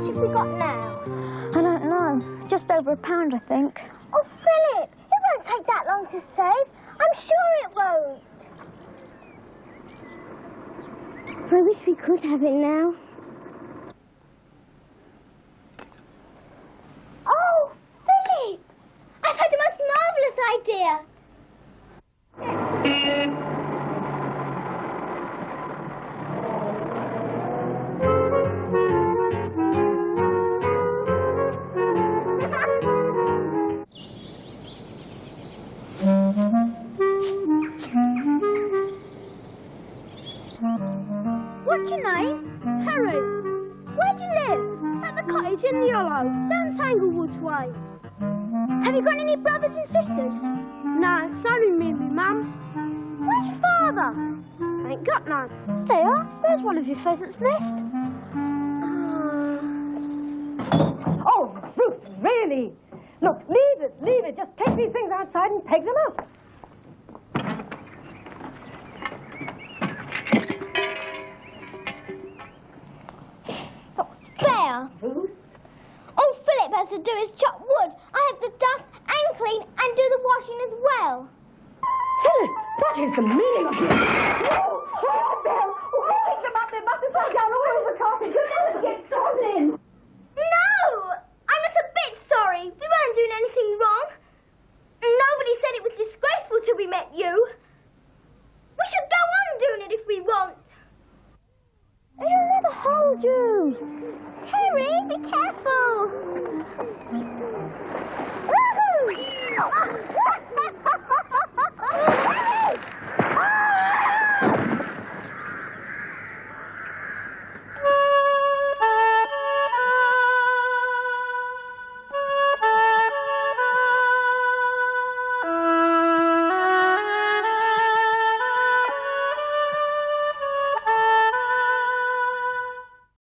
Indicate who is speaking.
Speaker 1: much have we got now?
Speaker 2: I don't know. Just over £1, I think.
Speaker 1: Oh, Philip, it won't take that long to save. I'm sure it won't. I wish we could have it now. Oh, Philip! I've had the most marvellous idea.
Speaker 2: What's your name? Harry.
Speaker 1: Where do you live?
Speaker 2: At the cottage in the hollow, down Tanglewoods way.
Speaker 1: Have you got any brothers and sisters?
Speaker 2: No, it's only me and my mum.
Speaker 1: Where's your father?
Speaker 2: Ain't got none. There, there's one of your pheasants' nest.
Speaker 3: Oh, Ruth, really? Look, leave it. Just take these things outside and peg them up.
Speaker 1: Claire.
Speaker 3: Ruth?
Speaker 1: All Philip has to do is chop wood. I have to dust and clean and do the washing as well.
Speaker 3: Philip, what is the meaning of this? Oh, there! Oh, pick them up. They must have gone all over the carpet.